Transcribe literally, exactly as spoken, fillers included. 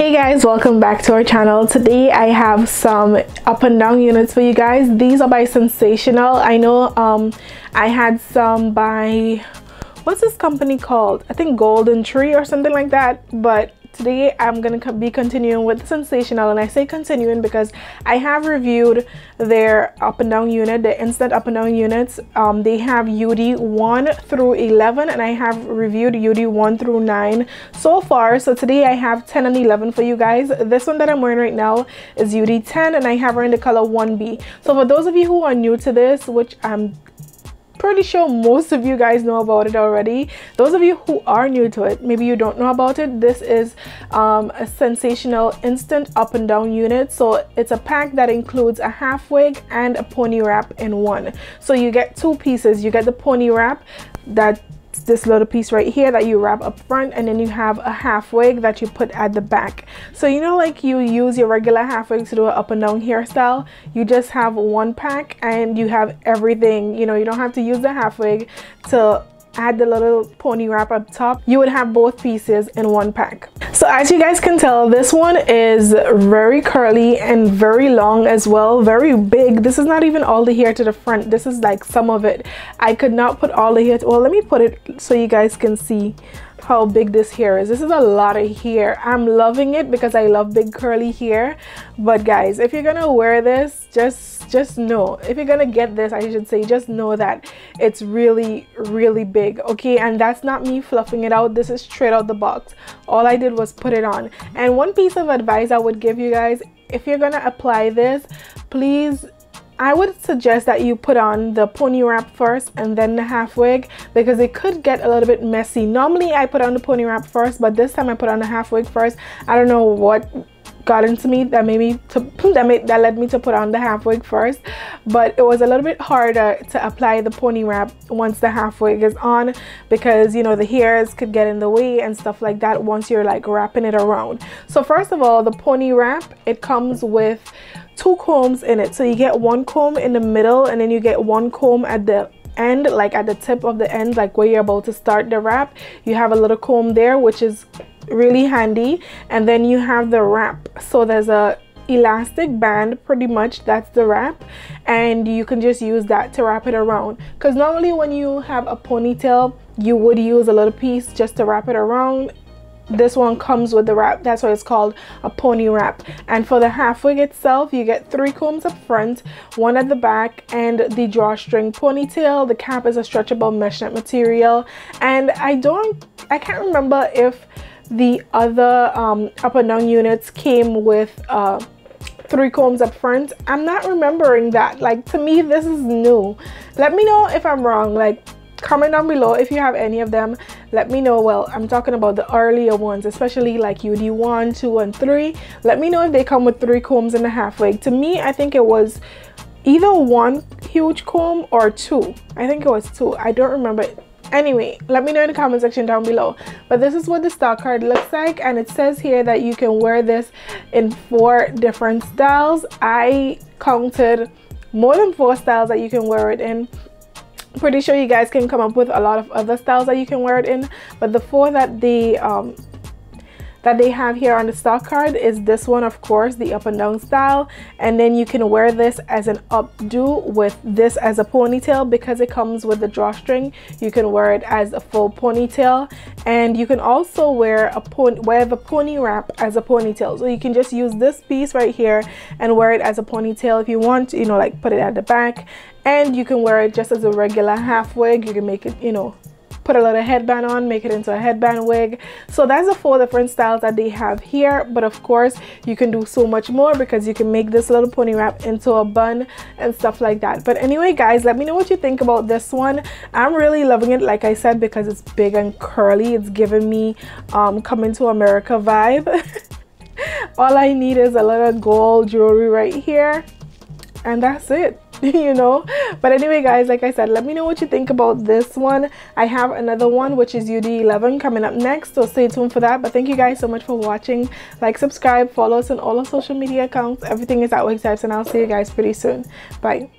Hey guys, welcome back to our channel. Today I have some up and down units for you guys. These are by Sensational. I know um I had some by, what's this company called? I think Golden Tree or something like that, but today I'm gonna be continuing with Sensational, and I say continuing because I have reviewed their up and down unit, the instant up and down units. Um, they have U D one through eleven, and I have reviewed U D one through nine so far. So today I have ten and eleven for you guys. This one that I'm wearing right now is U D ten, and I have her in the color one B. So for those of you who are new to this, which I'm pretty sure most of you guys know about it already, those of you who are new to it, maybe you don't know about it, this is um, a Sensational instant up and down unit. So it's a pack that includes a half wig and a pony wrap in one. So you get two pieces. You get the pony wrap, that this little piece right here that you wrap up front, and then you have a half wig that you put at the back. So you know, like you use your regular half wig to do an up and down hairstyle, you just have one pack and you have everything. You know, you don't have to use the half wig to add the little pony wrap up top. You would have both pieces in one pack. So as you guys can tell, this one is very curly and very long as well, very big. This is not even all the hair to the front, this is like some of it. I could not put all the hair to, well, let me put it so you guys can see how big this hair is. This is a lot of hair. I'm loving it because I love big curly hair. But guys, if you're gonna wear this, just just know, if you're gonna get this, I should say, just know that it's really really big, okay? And that's not me fluffing it out, this is straight out the box. All I did was put it on. And one piece of advice I would give you guys, if you're gonna apply this, please, I would suggest that you put on the pony wrap first and then the half wig, because it could get a little bit messy. Normally I put on the pony wrap first, but this time I put on the half wig first. I don't know what got into me that made me to that made that led me to put on the half wig first, but it was a little bit harder to apply the pony wrap once the half wig is on, because you know the hairs could get in the way and stuff like that once you're like wrapping it around. So first of all, the pony wrap, it comes with two combs in it. So you get one comb in the middle, and then you get one comb at the end, like at the tip of the end, like where you're about to start the wrap. You have a little comb there, which is really handy. And then you have the wrap, so there's a elastic band, pretty much that's the wrap, and you can just use that to wrap it around, because normally when you have a ponytail you would use a little piece just to wrap it around. This one comes with the wrap, that's why it's called a pony wrap. And for the half wig itself, you get three combs up front, one at the back, and the drawstring ponytail. The cap is a stretchable mesh net material, and I don't I can't remember if the other um, up and down units came with uh, three combs up front. I'm not remembering that. Like, to me this is new. Let me know if I'm wrong. Like, comment down below if you have any of them. Let me know. Well, I'm talking about the earlier ones, especially like U D one, two, and three. Let me know if they come with three combs and a half wig. To me, I think it was either one huge comb or two. I think it was two. I don't remember. Anyway, let me know in the comment section down below. But this is what the stock card looks like, and it says here that you can wear this in four different styles. I counted more than four styles that you can wear it in. Pretty sure you guys can come up with a lot of other styles that you can wear it in, but the four that the um that they have here on the stock card is this one, of course, the up and down style. And then you can wear this as an updo with this as a ponytail, because it comes with the drawstring. You can wear it as a full ponytail, and you can also wear a pony wear the pony wrap as a ponytail. So you can just use this piece right here and wear it as a ponytail if you want, you know, like put it at the back. And you can wear it just as a regular half wig. You can make it, you know, put a little headband on, make it into a headband wig. So that's the four different styles that they have here. But of course you can do so much more, because you can make this little pony wrap into a bun and stuff like that. But anyway guys, let me know what you think about this one. I'm really loving it, like I said, because it's big and curly. It's giving me um Coming to America vibe. All I need is a little gold jewelry right here, and that's it. You know. But anyway guys, like I said, let me know what you think about this one. I have another one which is U D eleven coming up next, so stay tuned for that. But thank you guys so much for watching. Like, subscribe, follow us on all our social media accounts. Everything is at Wig Types, and I'll see you guys pretty soon. Bye.